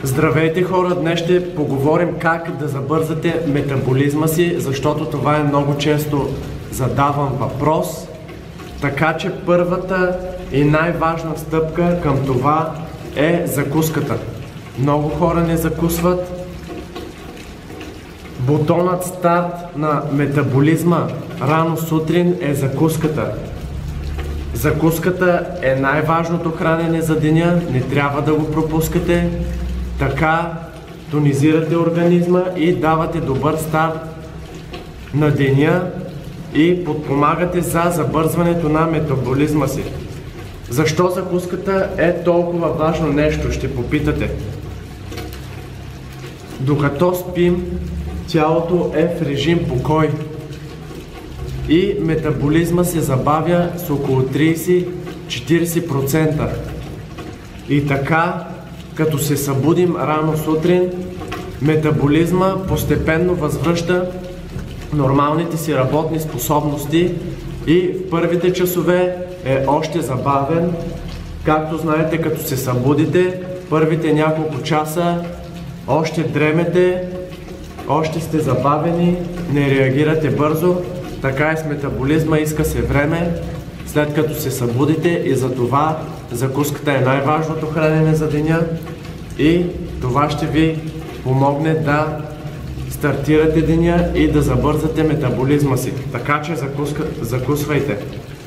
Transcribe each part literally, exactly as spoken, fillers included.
Здравейте хора, днес ще поговорим как да забързате метаболизма си, защото това е много често задаван въпрос. Така че първата и най-важна стъпка към това е закуската. Много хора не закусват. Бутонът старт на метаболизма рано сутрин е закуската. Закуската е най-важното хранене за деня, не трябва да го пропускате. Така тонизирате организма и давате добър старт на деня и подпомагате за забързването на метаболизма си. Защо закуската е толкова важно нещо, ще попитате. Докато спим, тялото е в режим покой и метаболизма се забавя с около трийсет до четирийсет процента. И така, като се събудим рано сутрин, метаболизма постепенно възвръща нормалните си работни способности и в първите часове е още забавен. Както знаете, като се събудите, първите няколко часа още дремете, още сте забавени, не реагирате бързо. Така и с метаболизма, иска се време, след като се събудите, и за това закуската е най-важното хранене за деня и това ще ви помогне да стартирате деня и да забързате метаболизма си. Така че закуска, закусвайте.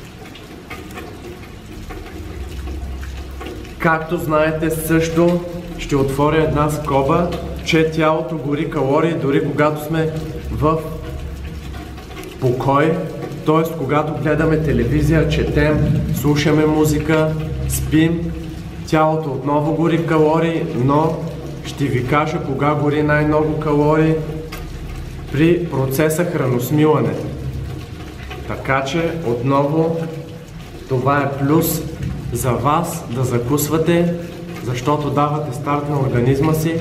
Както знаете, също ще отворя една скоба, че тялото гори калории дори когато сме в покой, т.е. когато гледаме телевизия, четем, слушаме музика, спим, тялото отново гори калории, но ще ви кажа кога гори най-много калории: при процеса храносмилане. Така че отново това е плюс за вас да закусвате, защото давате старт на организма си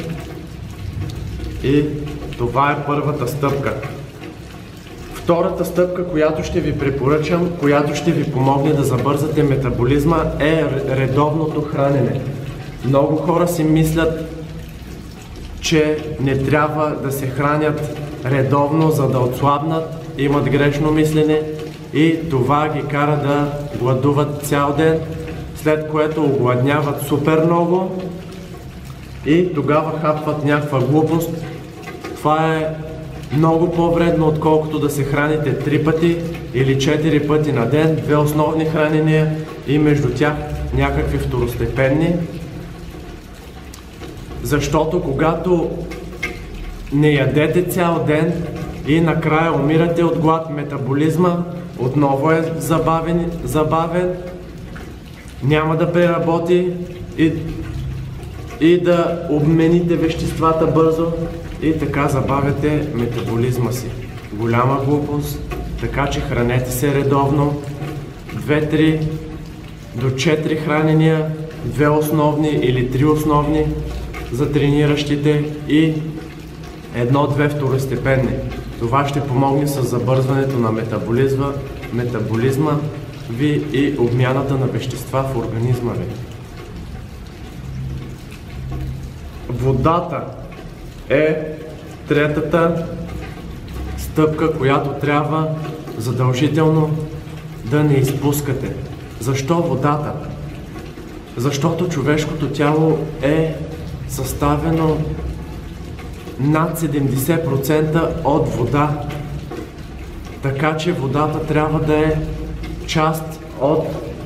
и това е първата стъпка. Втората стъпка, която ще ви препоръчам, която ще ви помогне да забързате метаболизма, е редовното хранене. Много хора си мислят, че не трябва да се хранят редовно, за да отслабнат, имат грешно мислене и това ги кара да гладуват цял ден, след което огладняват супер много и тогава хапват някаква глупост. Това е много по-вредно, отколкото да се храните три пъти или четири пъти на ден, две основни хранения и между тях някакви второстепенни. Защото когато не ядете цял ден и накрая умирате от глад, метаболизма отново е забавен, забавен няма да преработи и, и да обмените веществата бързо и така забавяте метаболизма си. Голяма глупост, така че хранете се редовно. две-три до четири хранения, две основни или три основни за трениращите и едно-две второстепенни. Това ще помогне с забързването на метаболизма, метаболизма ви и обмяната на вещества в организма ви. Водата е третата стъпка, която трябва задължително да не изпускате. Защо водата? Защото човешкото тяло е съставено над седемдесет процента от вода. Така че водата трябва да е част от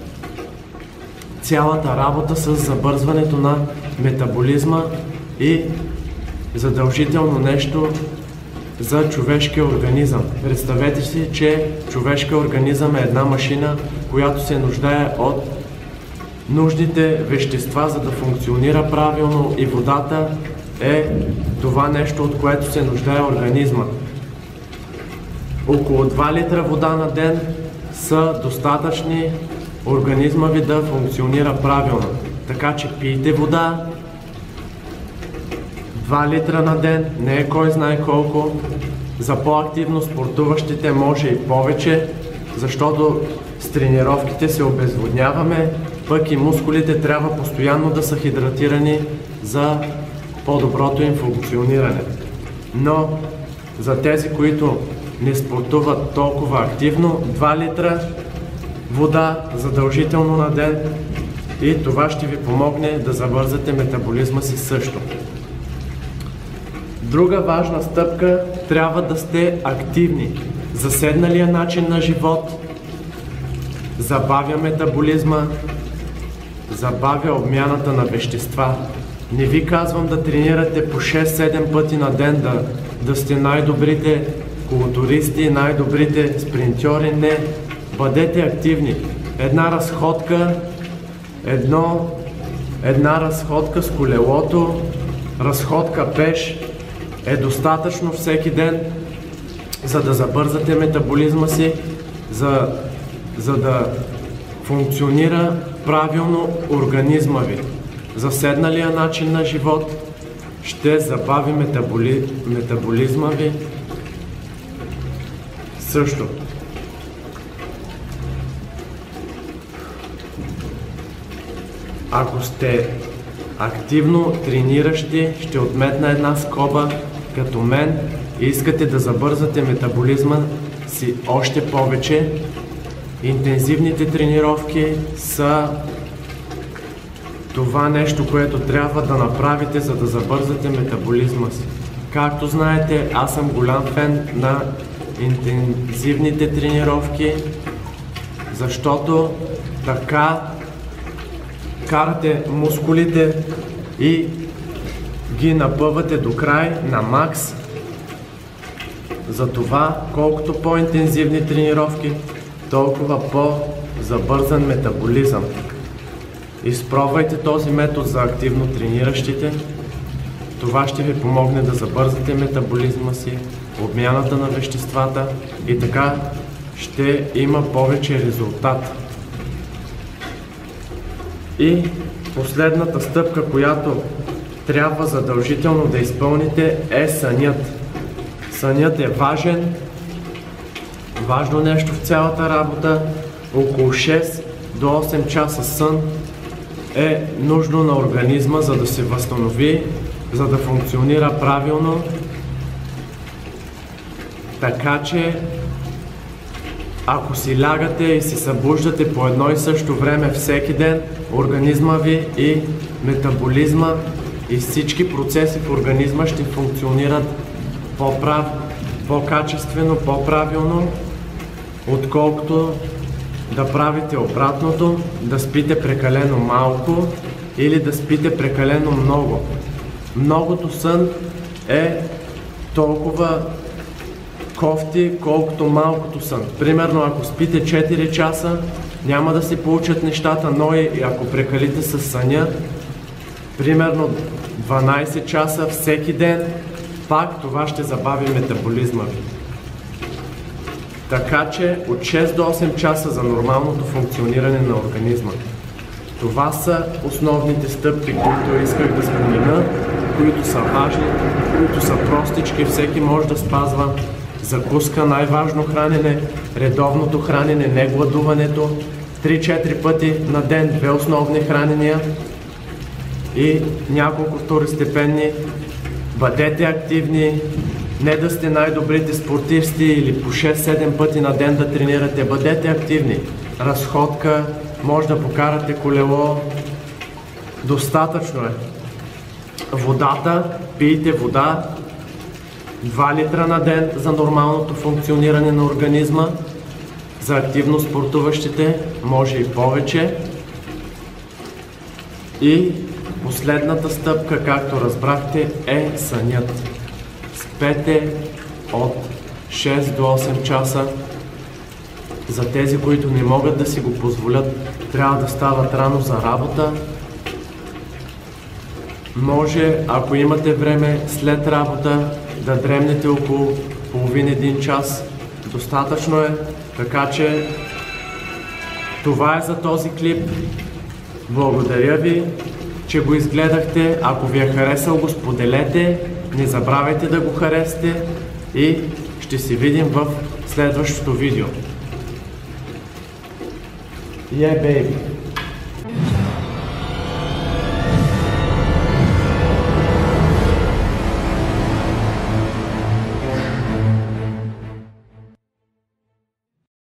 цялата работа с забързването на метаболизма и задължително нещо за човешкия организъм. Представете си, че човешкия организъм е една машина, която се нуждае от нужните вещества, за да функционира правилно, и водата е това нещо, от което се нуждае организма. Около два литра вода на ден са достатъчни организма ви да функционира правилно. Така че пийте вода. два литра на ден не е кой знае колко. За по-активно спортуващите може и повече, защото с тренировките се обезводняваме, пък и мускулите трябва постоянно да са хидратирани за по-доброто им функциониране. Но за тези, които не спортуват толкова активно, два литра вода задължително на ден, и това ще ви помогне да забързате метаболизма си също. Друга важна стъпка, трябва да сте активни. Заседналия начин на живот забавя метаболизма, забавя обмяната на вещества. Не ви казвам да тренирате по шест-седем пъти на ден, да, да сте най-добрите културисти, най-добрите спринтьори. Не, бъдете активни. Една разходка, едно, една разходка с колелото, разходка пеш е достатъчно всеки ден, за да забързате метаболизма си, за, за да функционира правилно организма ви. Заседналия начин на живот ще забави метаболи... метаболизма ви също. Ако сте активно трениращи, ще отметна една скоба като мен и искате да забързате метаболизма си още повече, интензивните тренировки са това нещо, което трябва да направите, за да забързате метаболизма си. Както знаете, аз съм голям фен на интензивните тренировки, защото така карате мускулите и ги напъвате до край на макс. Затова, колкото по-интензивни тренировки, толкова по-забързан метаболизъм. Изпробвайте този метод за активно трениращите. Това ще ви помогне да забързате метаболизма си, обмяната на веществата и така ще има повече резултат. И последната стъпка, която трябва задължително да изпълните, е сънят. Сънят е важен, важно нещо в цялата работа. Около шест до осем часа сън е нужно на организма, за да се възстанови, за да функционира правилно. Така че, ако си лягате и си събуждате по едно и също време всеки ден, организма ви и метаболизма и всички процеси в организма ще функционират по-прав, по-качествено, по-правилно, отколкото да правите обратното, да спите прекалено малко или да спите прекалено много. Многото сън е толкова кофти, колкото малкото сън. Примерно, ако спите четири часа, няма да се получат нещата, но и ако прекалите с съня, примерно дванайсет часа всеки ден, пак това ще забави метаболизма ви. Така че от шест до осем часа за нормалното функциониране на организма. Това са основните стъпки, които исках да спомена, които са важни, които са простички, всеки може да спазва. Закуска, най-важно хранене, редовното хранене, не гладуването, три-четири пъти на ден, две основни хранения и няколко второстепенни. Бъдете активни, не да сте най-добрите спортисти или по шест-седем пъти на ден да тренирате, бъдете активни. Разходка, може да покарате колело, достатъчно е. Водата, пийте вода, два литра на ден за нормалното функциониране на организма. За активно спортуващите може и повече. И последната стъпка, както разбрахте, е сънят. Спете от шест до осем часа. За тези, които не могат да си го позволят, трябва да стават рано за работа. Може, ако имате време след работа, да дремнете около половин-един час. Достатъчно е, така че това е за този клип. Благодаря ви, че го изгледахте. Ако ви е харесал, го споделете. Не забравяйте да го харесате и ще се видим в следващото видео. Yeah, baby.